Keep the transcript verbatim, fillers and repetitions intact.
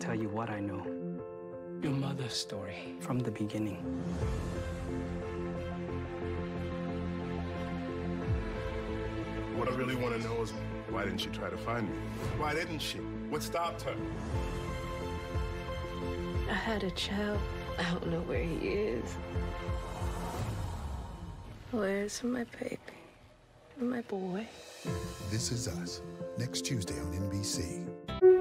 tell you what I know. Your mother's story. From the beginning. What I really want to know is, why didn't she try to find me? Why didn't she? What stopped her? I had a child. I don't know where he is. Where's my baby? My boy? This Is Us, next Tuesday on N B C.